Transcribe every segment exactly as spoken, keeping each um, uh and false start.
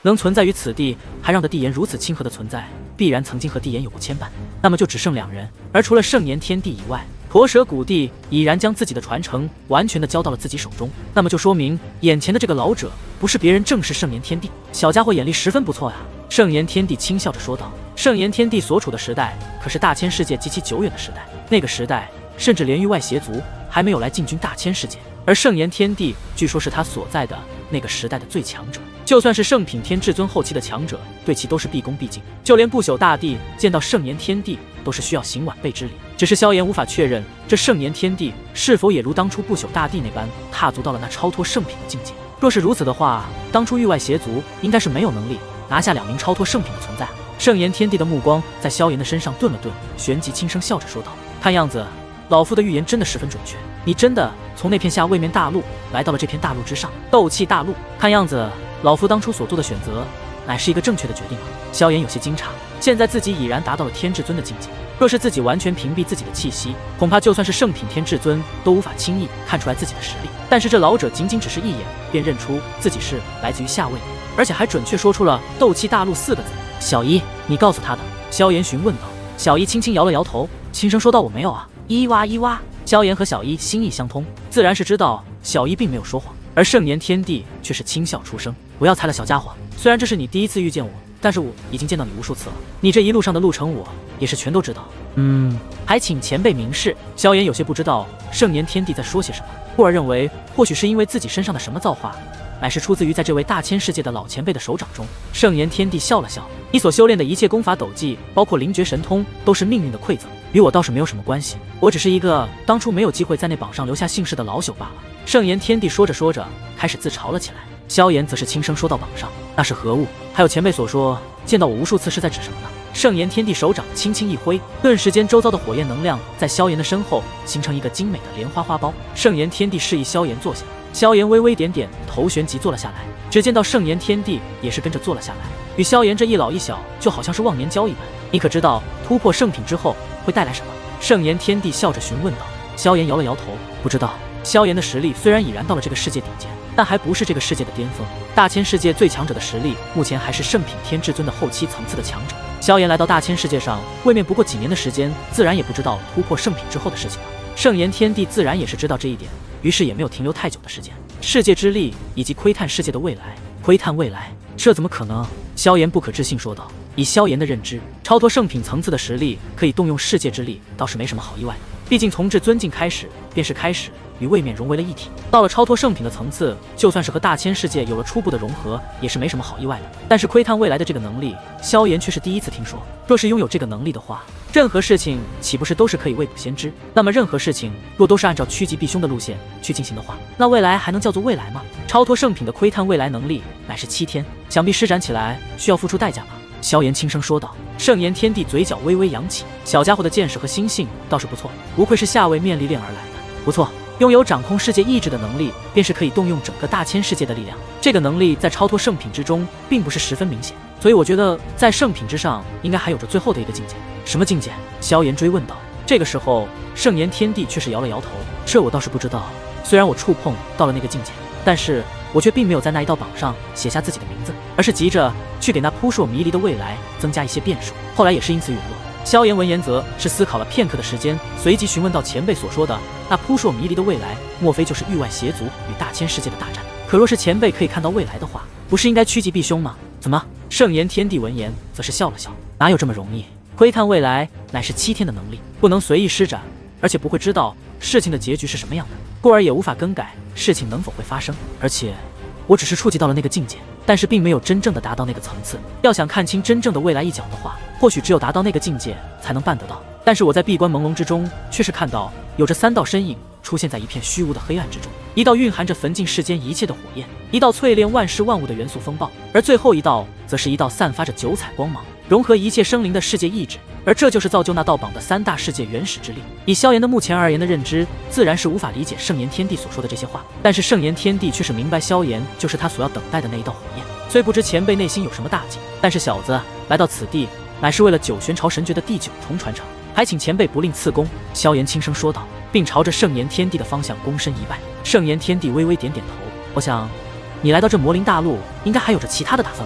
能存在于此地，还让得帝炎如此亲和的存在，必然曾经和帝炎有过牵绊。那么就只剩两人，而除了圣炎天帝以外，驼蛇古帝已然将自己的传承完全的交到了自己手中。那么就说明眼前的这个老者不是别人，正是圣炎天帝。小家伙眼力十分不错呀。圣炎天帝轻笑着说道。圣炎天帝所处的时代可是大千世界极其久远的时代，那个时代甚至连域外邪族还没有来进军大千世界，而圣炎天帝据说是他所在的那个时代的最强者。就算是圣品天至尊后期的强者，对其都是毕恭毕敬。就连不朽大帝见到圣炎天帝都是需要行晚辈之礼。只是萧炎无法确认，这圣炎天帝是否也如当初不朽大帝那般踏足到了那超脱圣品的境界。若是如此的话，当初域外邪族应该是没有能力拿下两名超脱圣品的存在。圣炎天帝的目光在萧炎的身上顿了顿，旋即轻声笑着说道：“看样子，老夫的预言真的十分准确。你真的从那片下位面大陆来到了这片大陆之上，斗气大陆。看样子，老夫当初所做的选择乃是一个正确的决定啊。”萧炎有些惊诧，现在自己已然达到了天至尊的境界，若是自己完全屏蔽自己的气息，恐怕就算是圣品天至尊都无法轻易看出来自己的实力。但是这老者仅仅只是一眼便认出自己是来自于下位面，而且还准确说出了斗气大陆四个字。小姨，你告诉他的？萧炎询问道。小姨轻轻摇了摇头，轻声说道：“我没有啊。”伊哇伊哇。萧炎和小姨心意相通，自然是知道小姨并没有说谎，而圣炎天帝却是轻笑出声：“不要猜了，小家伙，虽然这是你第一次遇见我，但是我已经见到你无数次了，你这一路上的路程我也是全都知道。嗯，还请前辈明示。”萧炎有些不知道圣炎天帝在说些什么，忽而认为或许是因为自己身上的什么造化乃是出自于在这位大千世界的老前辈的手掌中。圣炎天帝笑了笑：“你所修炼的一切功法斗技，包括灵诀神通，都是命运的馈赠，与我倒是没有什么关系。我只是一个当初没有机会在那榜上留下姓氏的老朽罢了。”圣炎天帝说着说着，开始自嘲了起来。萧炎则是轻声说道：“榜上那是何物？还有前辈所说见到我无数次是在指什么呢？”圣炎天帝手掌轻轻一挥，顿时间周遭的火焰能量在萧炎的身后形成一个精美的莲花花苞。圣炎天帝示意萧炎坐下，萧炎微微点点头，旋即坐了下来。只见到圣炎天帝也是跟着坐了下来，与萧炎这一老一小就好像是忘年交一般。你可知道突破圣品之后会带来什么？圣炎天帝笑着询问道。萧炎摇了摇头，不知道。萧炎的实力虽然已然到了这个世界顶尖，但还不是这个世界的巅峰。大千世界最强者的实力，目前还是圣品天至尊的后期层次的强者。萧炎来到大千世界上，未免不过几年的时间，自然也不知道突破圣品之后的事情了。圣炎天帝自然也是知道这一点，于是也没有停留太久的时间。世界之力以及窥探世界的未来，窥探未来，这怎么可能？萧炎不可置信说道。以萧炎的认知，超脱圣品层次的实力可以动用世界之力，倒是没什么好意外的。毕竟从至尊境开始，便是开始与位面融为了一体。到了超脱圣品的层次，就算是和大千世界有了初步的融合，也是没什么好意外的。但是窥探未来的这个能力，萧炎却是第一次听说。若是拥有这个能力的话，任何事情岂不是都是可以未卜先知？那么任何事情若都是按照趋吉避凶的路线去进行的话，那未来还能叫做未来吗？超脱圣品的窥探未来能力乃是七天，想必施展起来需要付出代价吧？萧炎轻声说道。圣炎天帝嘴角微微扬起，小家伙的见识和心性倒是不错，不愧是下位面历练而来的。不错，拥有掌控世界意志的能力，便是可以动用整个大千世界的力量。这个能力在超脱圣品之中并不是十分明显，所以我觉得在圣品之上应该还有着最后的一个境界。什么境界？萧炎追问道。这个时候圣炎天帝却是摇了摇头，这我倒是不知道。虽然我触碰到了那个境界，但是我却并没有在那一道榜上写下自己的名字，而是急着去给那扑朔迷离的未来增加一些变数。后来也是因此陨落。萧炎闻言则是思考了片刻的时间，随即询问到前辈所说的那扑朔迷离的未来，莫非就是域外邪族与大千世界的大战？可若是前辈可以看到未来的话，不是应该趋吉避凶吗？怎么？圣炎天帝闻言则是笑了笑，哪有这么容易？窥探未来乃是七天的能力，不能随意施展，而且不会知道事情的结局是什么样的，故而也无法更改事情能否会发生。而且我只是触及到了那个境界，但是并没有真正的达到那个层次。要想看清真正的未来一角的话，或许只有达到那个境界才能办得到。但是我在闭关朦胧之中，却是看到有着三道身影出现在一片虚无的黑暗之中，一道蕴含着焚尽世间一切的火焰，一道淬炼万事万物的元素风暴，而最后一道则是一道散发着九彩光芒，融合一切生灵的世界意志。而这就是造就那道榜的三大世界原始之力。以萧炎的目前而言的认知，自然是无法理解圣炎天帝所说的这些话，但是圣炎天帝却是明白萧炎就是他所要等待的那一道火焰。虽不知前辈内心有什么大计，但是小子来到此地乃是为了九玄朝神诀的第九重传承，还请前辈不吝赐功。萧炎轻声说道，并朝着圣炎天帝的方向躬身一拜。圣炎天帝微微点点头，我想你来到这魔灵大陆应该还有着其他的打算吧？比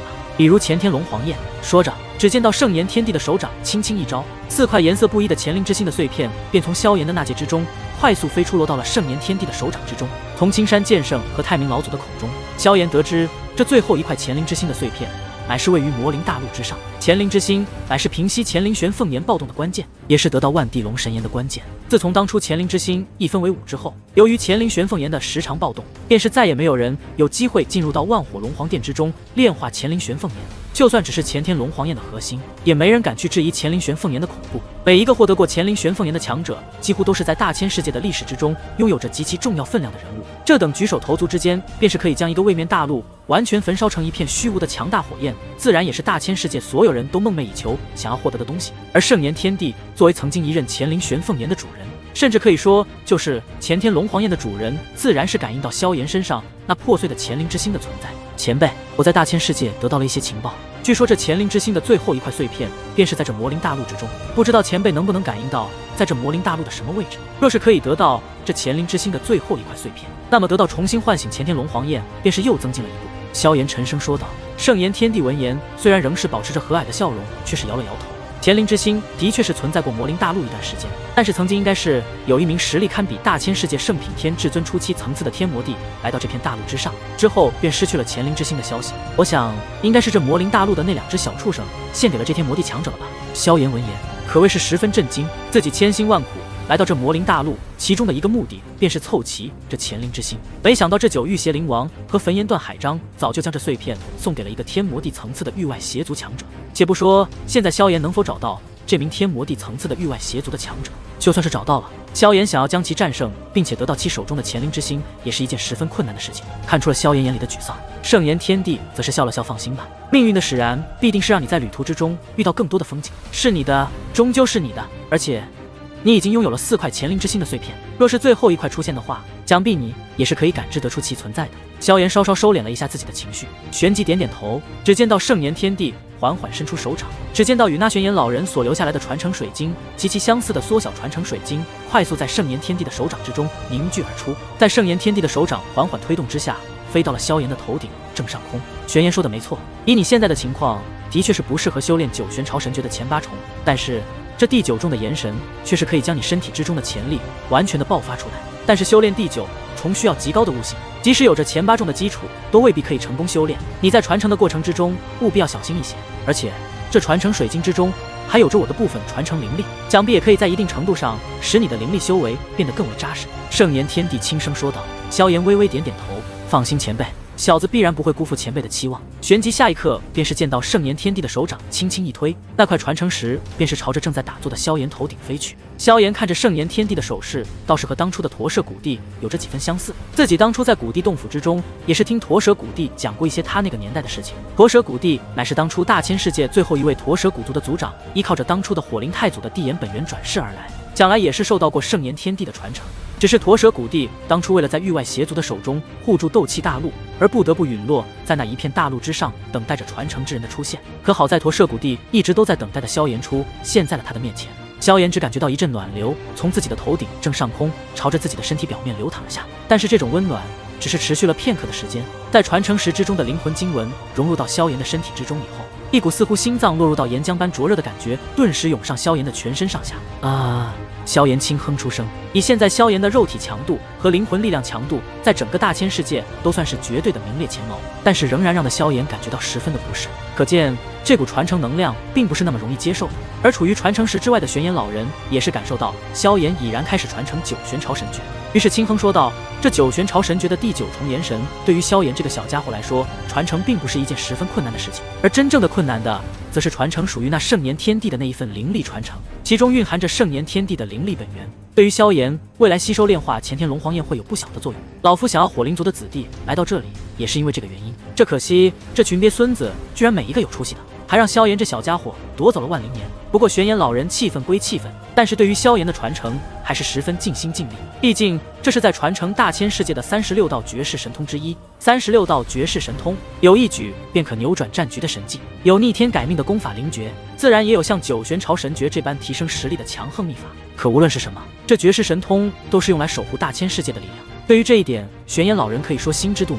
比如乾天龙皇焰。说着，只见到圣炎天帝的手掌轻轻一招，四块颜色不一的乾灵之心的碎片便从萧炎的纳戒之中快速飞出，落到了圣炎天帝的手掌之中。从青山剑圣和太明老祖的口中，萧炎得知这最后一块乾灵之心的碎片乃是位于魔灵大陆之上。乾灵之心乃是平息乾灵玄凤炎暴动的关键，也是得到万地龙神炎的关键。自从当初乾灵之心一分为五之后，由于乾灵玄凤炎的时常暴动，便是再也没有人有机会进入到万火龙皇殿之中炼化乾灵玄凤炎。就算只是乾天龙皇焰的核心，也没人敢去质疑乾灵玄凤炎的恐怖。每一个获得过乾灵玄凤炎的强者，几乎都是在大千世界的历史之中拥有着极其重要分量的人物。这等举手投足之间，便是可以将一个位面大陆完全焚烧成一片虚无的强大火焰，自然也是大千世界所有人都梦寐以求想要获得的东西。而圣炎天帝作为曾经一任乾灵玄凤炎的主人，甚至可以说就是乾天龙皇焰的主人，自然是感应到萧炎身上那破碎的乾灵之心的存在。前辈，我在大千世界得到了一些情报，据说这乾灵之心的最后一块碎片便是在这魔灵大陆之中，不知道前辈能不能感应到在这魔灵大陆的什么位置。若是可以得到这乾灵之心的最后一块碎片，那么得到重新唤醒乾天龙皇焰便是又增进了一步。萧炎沉声说道。圣炎天帝闻言，虽然仍是保持着和蔼的笑容，却是摇了摇头。乾灵之心的确是存在过魔灵大陆一段时间，但是曾经应该是有一名实力堪比大千世界圣品天至尊初期层次的天魔帝来到这片大陆之上，之后便失去了乾灵之心的消息。我想应该是这魔灵大陆的那两只小畜生献给了这天魔帝强者了吧。萧炎闻言可谓是十分震惊，自己千辛万苦来到这魔灵大陆，其中的一个目的便是凑齐这乾灵之心，没想到这九域邪灵王和焚炎断海章早就将这碎片送给了一个天魔帝层次的域外邪族强者。且不说现在萧炎能否找到这名天魔帝层次的域外邪族的强者，就算是找到了，萧炎想要将其战胜并且得到其手中的乾灵之心，也是一件十分困难的事情。看出了萧炎眼里的沮丧，圣炎天帝则是笑了笑，放心吧，命运的使然必定是让你在旅途之中遇到更多的风景，是你的终究是你的，而且你已经拥有了四块乾灵之心的碎片，若是最后一块出现的话，想必你也是可以感知得出其存在的。萧炎稍稍收敛了一下自己的情绪，旋即点点头。只见到圣炎天帝缓缓伸出手掌，只见到与那玄炎老人所留下来的传承水晶极其相似的缩小传承水晶，快速在圣炎天帝的手掌之中凝聚而出，在圣炎天帝的手掌缓缓推动之下，飞到了萧炎的头顶正上空。玄炎说的没错，以你现在的情况，的确是不适合修炼九玄朝神诀的前八重，但是这第九重的炎神却是可以将你身体之中的潜力完全的爆发出来。但是修炼第九重需要极高的悟性，即使有着前八重的基础，都未必可以成功修炼。你在传承的过程之中，务必要小心一些。而且这传承水晶之中还有着我的部分传承灵力，想必也可以在一定程度上使你的灵力修为变得更为扎实。圣炎天帝轻声说道。萧炎微微点点头，放心前辈，小子必然不会辜负前辈的期望。旋即下一刻便是见到圣炎天帝的手掌轻轻一推，那块传承石便是朝着正在打坐的萧炎头顶飞去。萧炎看着圣炎天帝的手势，倒是和当初的驼舍古帝有着几分相似。自己当初在古帝洞府之中，也是听驼舍古帝讲过一些他那个年代的事情。驼舍古帝乃是当初大千世界最后一位驼舍古族的族长，依靠着当初的火灵太祖的帝炎本源转世而来，将来也是受到过圣炎天帝的传承。只是驼舍古帝当初为了在域外邪族的手中护住斗气大陆，而不得不陨落在那一片大陆之上，等待着传承之人的出现。可好在驼舍古帝一直都在等待的萧炎出现在了他的面前。萧炎只感觉到一阵暖流从自己的头顶正上空朝着自己的身体表面流淌了下，但是这种温暖只是持续了片刻的时间。在传承石之中的灵魂经文融入到萧炎的身体之中以后，一股似乎心脏落入到岩浆般灼热的感觉顿时涌上萧炎的全身上下。啊！萧炎轻哼出声，以现在萧炎的肉体强度和灵魂力量强度，在整个大千世界都算是绝对的名列前茅，但是仍然让的萧炎感觉到十分的不适。可见这股传承能量并不是那么容易接受的。而处于传承石之外的玄炎老人也是感受到萧炎已然开始传承九玄朝神诀，于是轻哼说道：“这九玄朝神诀的第九重炎神，对于萧炎这个小家伙来说，传承并不是一件十分困难的事情，而真正的困难的，则是传承属于那圣炎天帝的那一份灵力传承，其中蕴含着圣炎天帝的灵力本源，对于萧炎未来吸收炼化乾天龙皇焰会有不小的作用。老夫想要火灵族的子弟来到这里，也是因为这个原因。这可惜这群鳖孙子居然每一个有出息的，还让萧炎这小家伙夺走了万灵年。不过玄炎老人气愤归气愤，但是对于萧炎的传承还是十分尽心尽力，毕竟这是在传承大千世界的三十六道绝世神通之一。三十六道绝世神通，有一举便可扭转战局的神技，有逆天改命的功法灵诀，自然也有像九玄朝神诀这般提升实力的强横秘法。可无论是什么，这绝世神通都是用来守护大千世界的力量。对于这一点，玄炎老人可以说心知肚明。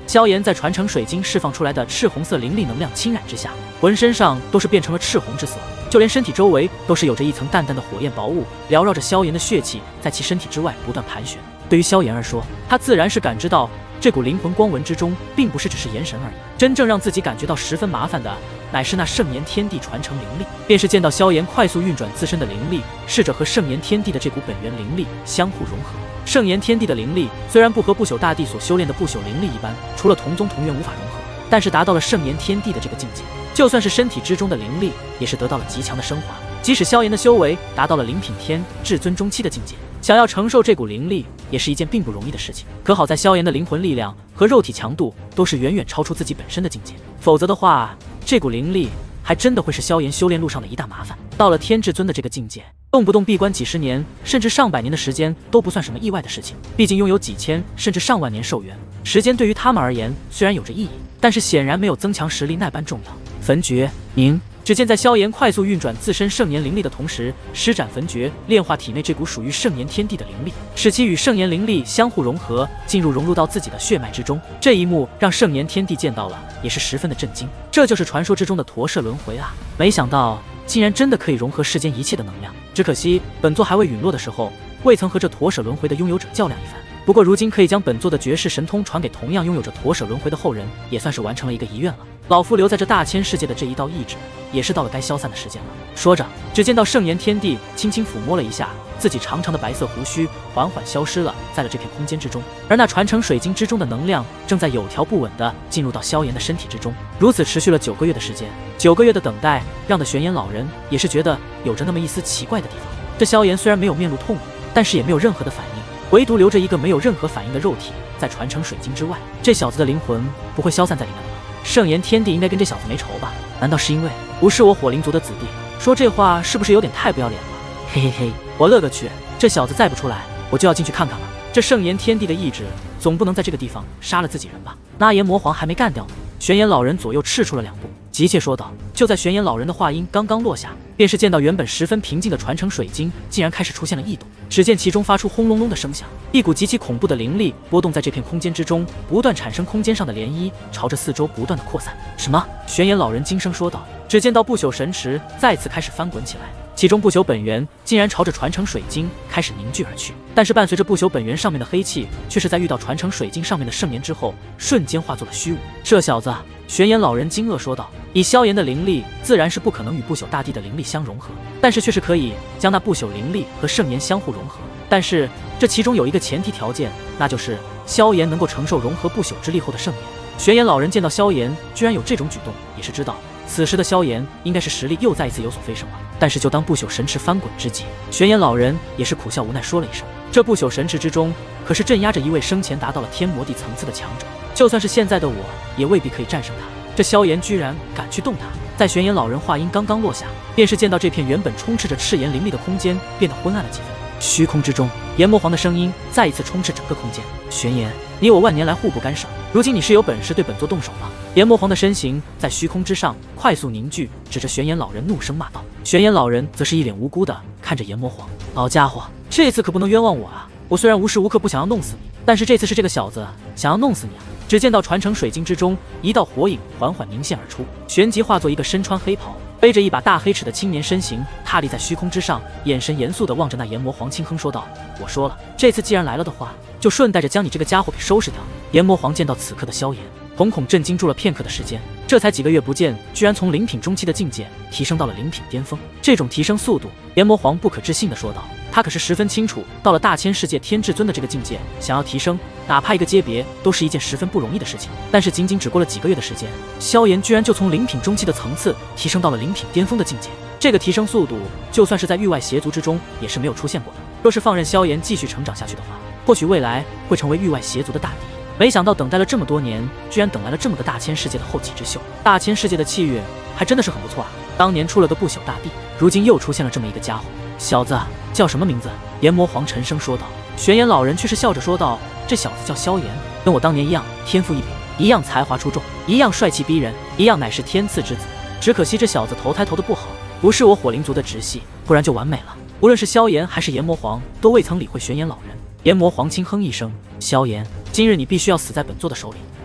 萧炎在传承水晶释放出来的赤红色灵力能量侵染之下，浑身上都是变成了赤红之色，就连身体周围都是有着一层淡淡的火焰薄雾，缭绕着萧炎的血气在其身体之外不断盘旋。对于萧炎而说，他自然是感知到这股灵魂光纹之中，并不是只是元神而已，真正让自己感觉到十分麻烦的，乃是那圣炎天地传承灵力。便是见到萧炎快速运转自身的灵力，试着和圣炎天地的这股本源灵力相互融合。圣炎天地的灵力虽然不和不朽大帝所修炼的不朽灵力一般，除了同宗同源无法融合，但是达到了圣炎天地的这个境界，就算是身体之中的灵力，也是得到了极强的升华。即使萧炎的修为达到了灵品天至尊中期的境界，想要承受这股灵力，也是一件并不容易的事情。可好在萧炎的灵魂力量和肉体强度都是远远超出自己本身的境界，否则的话，这股灵力还真的会是萧炎修炼路上的一大麻烦。到了天至尊的这个境界，动不动闭关几十年甚至上百年的时间都不算什么意外的事情。毕竟拥有几千甚至上万年寿元，时间对于他们而言虽然有着意义，但是显然没有增强实力那般重要。焚诀明，只见在萧炎快速运转自身圣炎灵力的同时，施展焚诀，炼化体内这股属于圣炎天地的灵力，使其与圣炎灵力相互融合，进入融入到自己的血脉之中。这一幕让圣炎天地见到了，也是十分的震惊。这就是传说之中的驼舍轮回啊！没想到竟然真的可以融合世间一切的能量。只可惜本座还未陨落的时候，未曾和这驼舍轮回的拥有者较量一番。不过如今可以将本座的绝世神通传给同样拥有着驼舍轮回的后人，也算是完成了一个遗愿了。老夫留在这大千世界的这一道意志，也是到了该消散的时间了。说着，只见到圣炎天地轻轻抚摸了一下自己长长的白色胡须，缓缓消失了在了这片空间之中。而那传承水晶之中的能量正在有条不紊地进入到萧炎的身体之中。如此持续了九个月的时间，九个月的等待让的玄岩老人也是觉得有着那么一丝奇怪的地方。这萧炎虽然没有面露痛苦，但是也没有任何的反应，唯独留着一个没有任何反应的肉体在传承水晶之外。这小子的灵魂不会消散在里面了吧？圣炎天地应该跟这小子没仇吧？难道是因为不是我火灵族的子弟？说这话是不是有点太不要脸了？嘿嘿嘿，我勒个去！这小子再不出来，我就要进去看看了。这圣炎天地的意志总不能在这个地方杀了自己人吧？那炎魔皇还没干掉呢。玄岩老人左右赤出了两步，急切说道。就在玄岩老人的话音刚刚落下，便是见到原本十分平静的传承水晶竟然开始出现了异动。只见其中发出轰隆隆的声响，一股极其恐怖的灵力波动在这片空间之中，不断产生空间上的涟漪，朝着四周不断的扩散。什么？玄岩老人惊声说道。只见到不朽神池再次开始翻滚起来，其中不朽本源竟然朝着传承水晶开始凝聚而去。但是伴随着不朽本源上面的黑气，却是在遇到传承水晶上面的圣炎之后，瞬间化作了虚无。这小子，玄岩老人惊愕说道。以萧炎的灵力，自然是不可能与不朽大帝的灵力相融合，但是却是可以将那不朽灵力和圣炎相互融合。但是这其中有一个前提条件，那就是萧炎能够承受融合不朽之力后的圣炎。玄岩老人见到萧炎居然有这种举动，也是知道此时的萧炎应该是实力又再一次有所飞升了。但是就当不朽神池翻滚之际，玄岩老人也是苦笑无奈说了一声，这不朽神池之中可是镇压着一位生前达到了天魔地层次的强者，就算是现在的我也未必可以战胜他。这萧炎居然敢去动他！在玄岩老人话音刚刚落下，便是见到这片原本充斥着赤炎灵力的空间变得昏暗了几分。虚空之中，炎魔皇的声音再一次充斥整个空间。玄炎，你我万年来互不干涉，如今你是有本事对本座动手吗？炎魔皇的身形在虚空之上快速凝聚，指着玄炎老人怒声骂道。玄炎老人则是一脸无辜的看着炎魔皇，老家伙，这次可不能冤枉我啊！我虽然无时无刻不想要弄死你，但是这次是这个小子想要弄死你啊！只见到传承水晶之中，一道火影缓缓凝现而出，旋即化作一个身穿黑袍、背着一把大黑尺的青年身形，踏立在虚空之上，眼神严肃地望着那炎魔皇，轻哼说道：“我说了，这次既然来了的话，就顺带着将你这个家伙给收拾掉。”炎魔皇见到此刻的萧炎，瞳孔震惊住了片刻的时间，这才几个月不见，居然从灵品中期的境界提升到了灵品巅峰。这种提升速度，炎魔皇不可置信地说道。他可是十分清楚，到了大千世界天至尊的这个境界，想要提升哪怕一个阶别，都是一件十分不容易的事情。但是仅仅只过了几个月的时间，萧炎居然就从灵品中期的层次提升到了灵品巅峰的境界。这个提升速度，就算是在域外邪族之中也是没有出现过的。若是放任萧炎继续成长下去的话，或许未来会成为域外邪族的大敌。没想到等待了这么多年，居然等来了这么个大千世界的后起之秀。大千世界的气运还真的是很不错啊！当年出了个不朽大帝，如今又出现了这么一个家伙。小子叫什么名字？炎魔皇沉声说道。玄岩老人却是笑着说道：“这小子叫萧炎，跟我当年一样，天赋异禀，一样才华出众，一样帅气逼人，一样乃是天赐之子。只可惜这小子投胎投的不好，不是我火灵族的直系，不然就完美了。”无论是萧炎还是炎魔皇，都未曾理会玄岩老人。炎魔皇轻哼一声：“萧炎，今日你必须要死在本座的手里，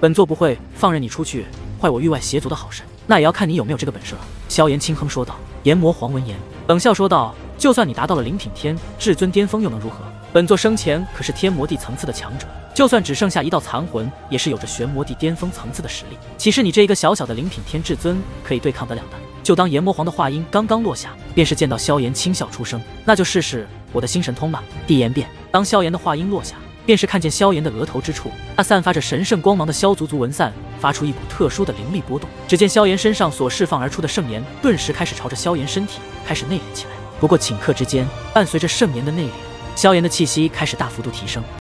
本座不会放任你出去坏我域外邪族的好事，那也要看你有没有这个本事了。萧炎轻哼说道。炎魔皇闻言冷笑说道：就算你达到了灵品天至尊巅峰又能如何？本座生前可是天魔地层次的强者，就算只剩下一道残魂，也是有着玄魔地巅峰层次的实力。岂是你这一个小小的灵品天至尊可以对抗得了的？就当炎魔皇的话音刚刚落下，便是见到萧炎轻笑出声：那就试试我的新神通吧。地炎变。当萧炎的话音落下，便是看见萧炎的额头之处，那散发着神圣光芒的萧族族纹散发出一股特殊的灵力波动。只见萧炎身上所释放而出的圣炎，顿时开始朝着萧炎身体开始内敛起来。不过顷刻之间，伴随着圣炎的内敛，萧炎的气息开始大幅度提升。